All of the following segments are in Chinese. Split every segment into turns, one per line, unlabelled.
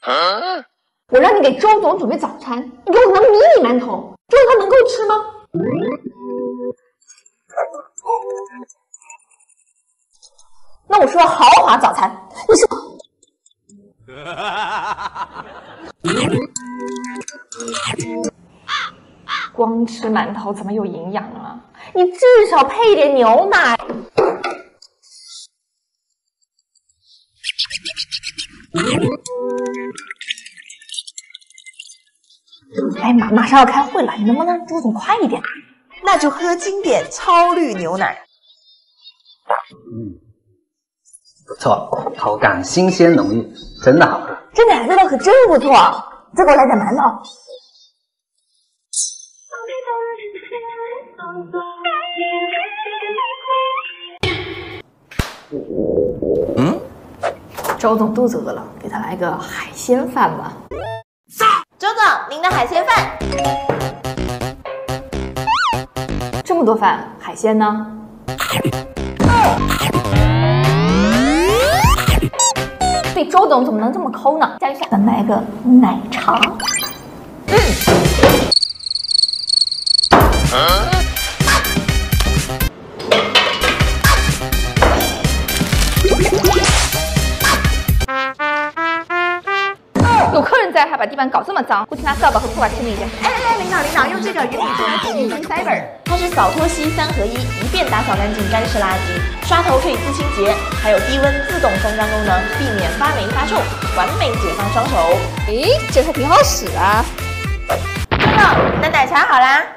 我让你给周总准备早餐，你给我弄迷你馒头，周总他能够吃吗？那我说豪华早餐，你说。光吃馒头怎么有营养啊？你至少配一点牛奶。哎，马上要开会了，你能不能周总快一点？
那就喝经典超绿牛奶。
不错，口感新鲜浓郁，真的好喝。
这奶味道可真不错，再给我来点馒头。周总肚子饿了，给他来个海鲜饭吧。
周总，您的海鲜饭。
这么多饭，海鲜呢？这周总怎么能这么抠呢？加一下，咱来个奶茶。有客人在，还把地板搞这么脏，估计拿扫把和拖把清理一下。
哎，领导，用这个原理做的洗衣机 Cyber， 它是扫拖吸3合1，一遍打扫干净干湿垃圾，刷头可以自清洁，还有低温自动封装功能，避免发霉发臭，完美解放双手。
诶，这还挺好使啊。
周总，你的奶茶好啦。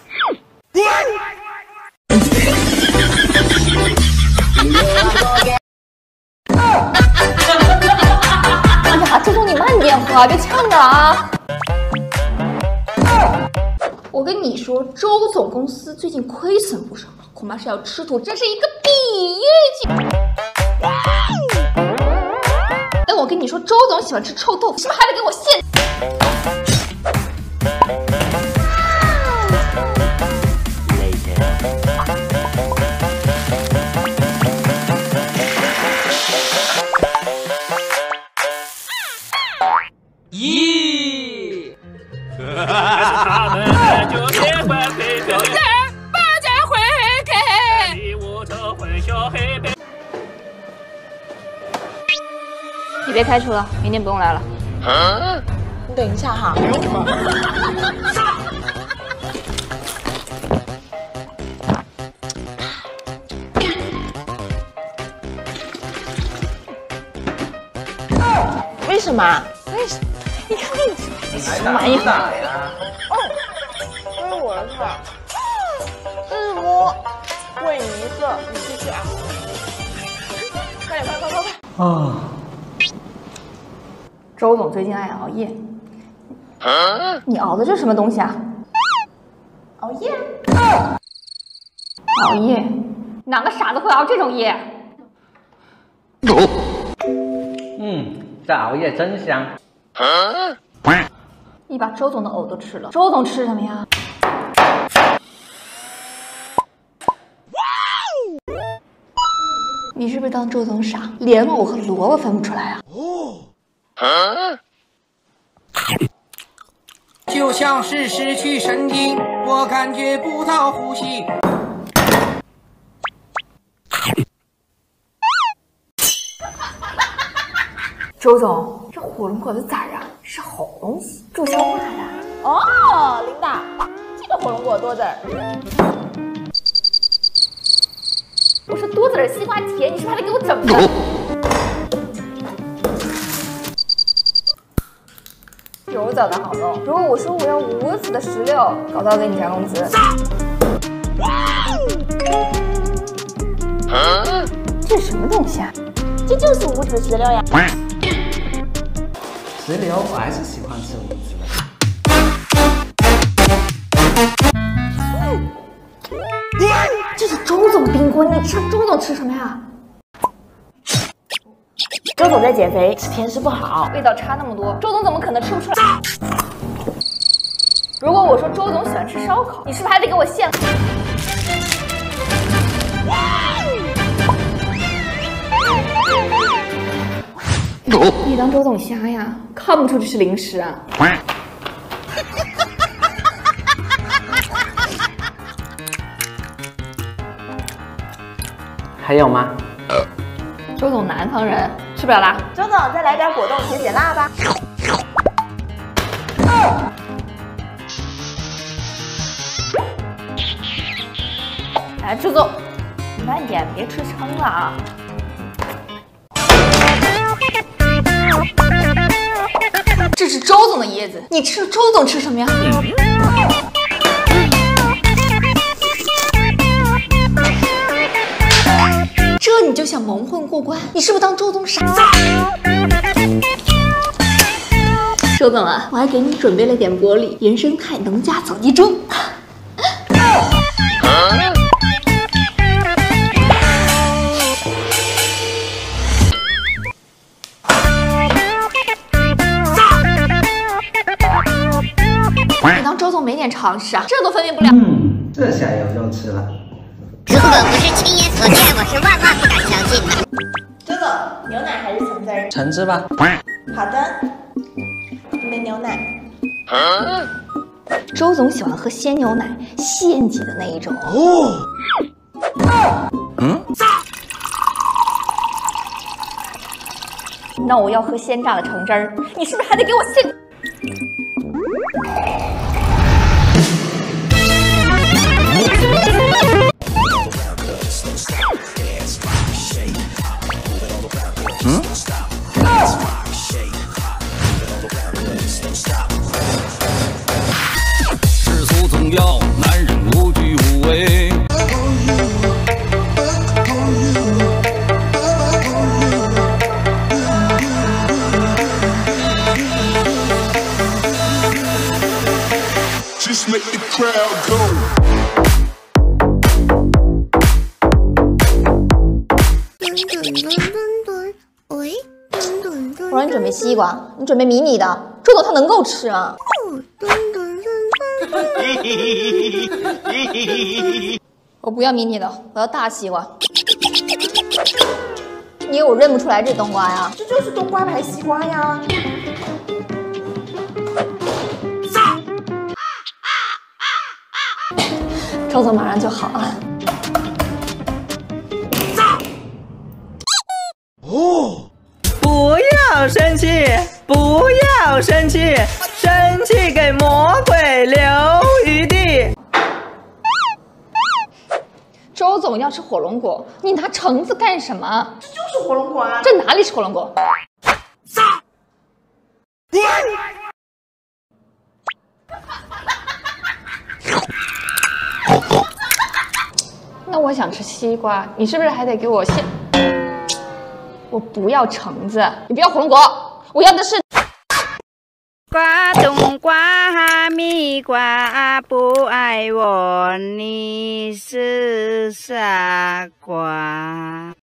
哎呀，周总你慢点喝，别呛着啊！我跟你说，周总公司最近亏损不少，恐怕是要吃土，这是一个比喻句。哎，我跟你说，周总喜欢吃臭豆腐，是不是还得给我现？
他们就结婚配对，把结婚给礼物这混淆黑白。
你别开除了，明天不用来了。
你等一下哈。为什么？为什么？你看看你什么玩意儿？这是我的菜。日播，为你一色，你继续啊！快点！
啊！
周总最近爱熬夜，你熬的这是什么东西啊？
熬夜？
熬夜？哪个傻子会熬这种夜？
这熬夜真香。
你把周总的藕都吃了，周总吃什么呀？你是不是当周总傻，连藕和萝卜分不出来啊？
就像是失去神经，我感觉不到呼吸。
周总，这火龙果的籽儿啊，是好东西，助消化的。
哦，领导，这个火龙果多籽儿。
我说多籽儿西瓜甜，你是不是还得给我整的？有枣的好弄。如果我说我要无籽的石榴，搞不好给你加工资。这是什么东西啊？
这就是无籽石榴呀。
石榴我还是喜欢吃无籽的。
这是周总冰锅，你知道周总吃什么呀？
周总在减肥，吃甜食不好，
味道差那么多，周总怎么可能吃不出来？如果我说周总喜欢吃烧烤，你是不是还得给我现？ 你当周总瞎呀？看不出这是零食啊？
还有吗？
周总南方人，吃不了辣。
周总，再来点果冻解解辣吧。
哎，周总，慢点，别吃撑了啊！这是周总的椰子，你吃周总吃什么呀？这你就想蒙混过关？你是不是当周总傻？周总啊，我还给你准备了点玻璃，原生态农家走地猪。你当周总没点常识啊？这都分辨不了。
这下有肉吃了。
如果不是亲眼所见，我是万万不敢相信的。
周总，牛奶还是橙汁儿？
橙汁吧。
好的，你的牛奶。
周总喜欢喝鲜牛奶，现挤的那一种。那我要喝鲜榨的橙汁儿，你是不是还得给我现？
世俗总要男人无惧无畏。
Just make the crowd go.
我让你准备西瓜，你准备迷你的。周总他能够吃吗？我不要迷你的，我要大西瓜。你以为我认不出来这冬瓜呀？
这就是冬瓜牌西瓜呀。
周总马上就好了。
不要生气，不要生气，生气给魔鬼留余地。
周总要吃火龙果，你拿橙子干什么？
这就是火龙果啊。
这哪里是火龙果？那我想吃西瓜，你是不是还得给我现？我不要橙子，你不要火龙果，我要的是。
瓜冬瓜哈密瓜不爱我，你是傻瓜。